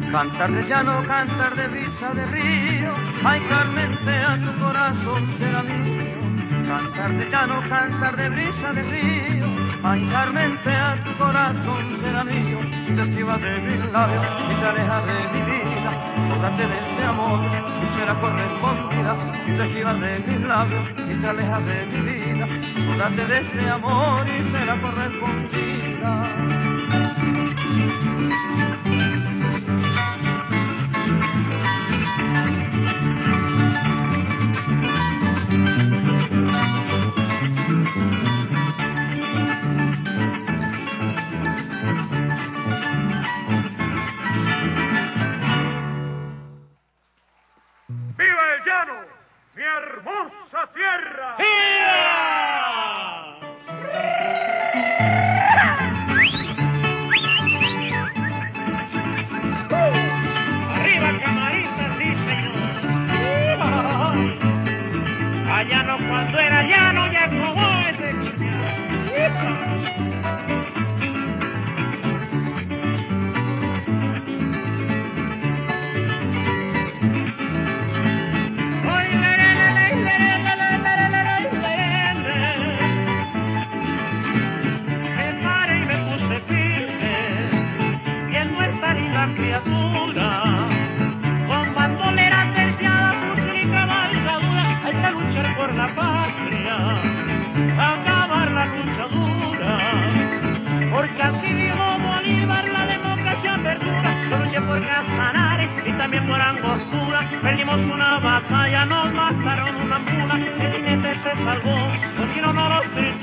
Cantar de llano, cantar de brisa de río, ay Carmente, a tu corazón será mío. Cantar de llano, cantar de brisa de río, ay Carmente, a tu corazón será mío. Si te esquivas de mis labios y te alejas de mi vida, bórrate de este amor y será correspondida. Si te esquivas de mis labios y te alejas de mi vida, bórrate de este amor y será correspondida. ¡Mi hermosa tierra! ¡Arriba, camarita, sí, señor! Allá no cuando era llano, ya como ese niño. Criatura, con bandolera terciada, fusil y cabalgadura, hay que luchar por la patria, acabar la lucha dura, porque así dijo Bolívar, la democracia perdura. Yo luché por Casanare y también por Angostura, perdimos una batalla, nos mataron una mula, el jinete se salvó, o si no, no los